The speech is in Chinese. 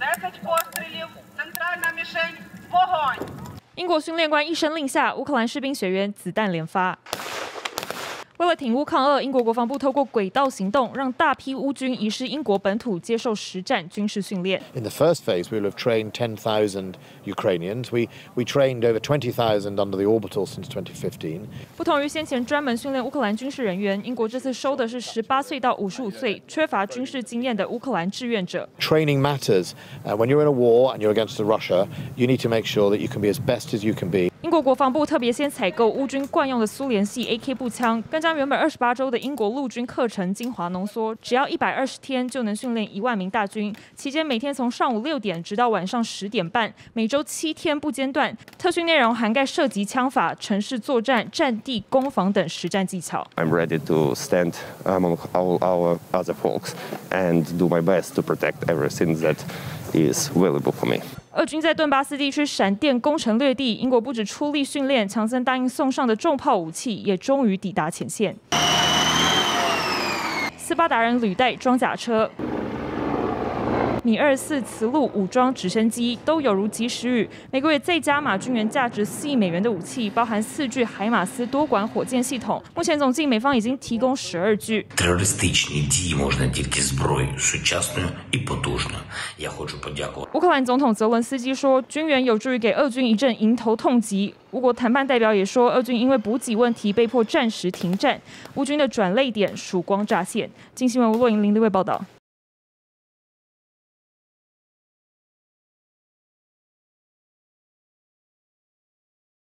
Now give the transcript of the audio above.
英国训练官一声令下，乌克兰士兵学员子弹连发。 为了挺乌抗俄，英国国防部透过轨道行动，让大批乌军移师英国本土，接受实战军事训练。 In the first phase, we will have trained 10,000 Ukrainians. We trained over 20,000 under the orbital since 2015. 不同于先前专门训练乌克兰军事人员，英国这次收的是18岁到55岁、缺乏军事经验的乌克兰志愿者。 Training matters. When you're in a war and you're against Russia, you need to make sure that you can be as best as you can be. 英国国防部特别先采购乌军惯用的苏联系 AK 步枪，更将原本28周的英国陆军课程精华浓缩，只要120天就能训练1万名大军。期间每天从上午6点直到晚上10点半，每周7天不间断。特训内容涵盖射击枪法、城市作战、战地攻防等实战技巧。 I'm ready to stand among all our other folks and do my best to protect everything that is valuable for me. 俄军在顿巴斯地区闪电攻城略地，英国不止出力训练，强森答应送上的重炮武器也终于抵达前线。斯巴达人履带装甲车。 米24磁陆武装直升机都有如及时雨。美国也再加码军援价值4亿美元的武器，包含4具海马斯多管火箭系统。目前总计美方已经提供12具。 Терористичні дії можна тільки зброєю сучасною і потужною. Я хочу подякувати. 乌克兰总统泽伦斯基说，军援有助于给俄军一阵迎头痛击。乌国谈判代表也说，俄军因为补给问题被迫暂时停战，乌军的转捩点曙光乍现。经新闻吴若莹、林立卫报道。